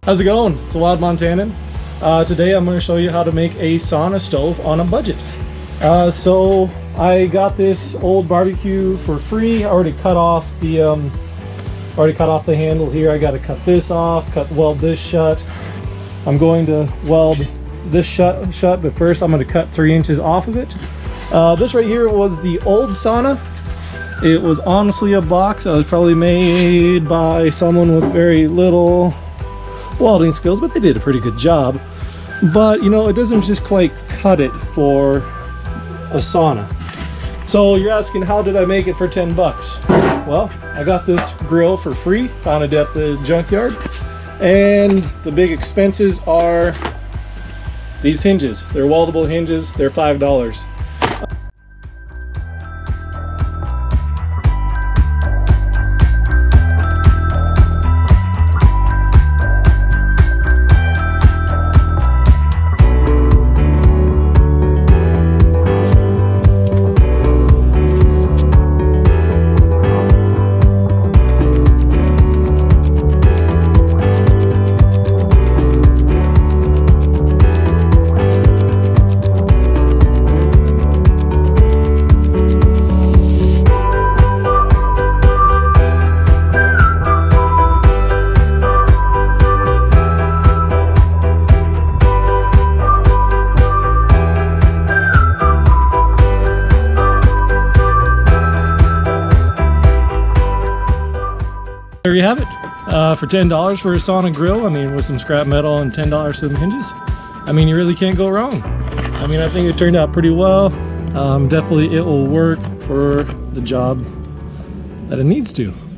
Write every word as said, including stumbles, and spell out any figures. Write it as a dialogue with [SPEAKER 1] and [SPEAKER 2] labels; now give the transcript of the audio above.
[SPEAKER 1] How's it going? It's the Wild Montanan. Uh, today I'm going to show you how to make a sauna stove on a budget. Uh, so I got this old barbecue for free. I already cut off the um, already cut off the handle here. I got to cut this off, cut weld this shut. I'm going to weld this shut shut, but first I'm going to cut three inches off of it. Uh, this right here was the old sauna. It was honestly a box. It was probably made by someone with very little welding skills, but they did a pretty good job. But you know, it doesn't just quite cut it for a sauna. So you're asking, how did I make it for ten bucks? Well, I got this grill for free, found it at the junkyard, and the big expenses are these hinges. They're weldable hinges. They're five dollars. There you have it. Uh, for ten dollars for a sauna grill, I mean, with some scrap metal and ten dollars for some hinges, I mean, you really can't go wrong. I mean, I think it turned out pretty well. Um, definitely it will work for the job that it needs to.